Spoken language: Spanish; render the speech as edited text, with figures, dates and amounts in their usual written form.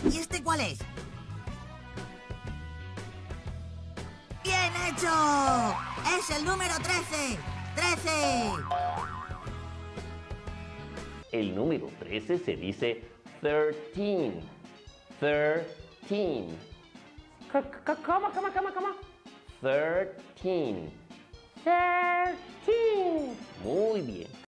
¿Y este cuál es? ¡Bien hecho! ¡Es el número 13! ¡13! El número 13 se dice 13. 13. ¿Cómo? 13. 13. Muy bien.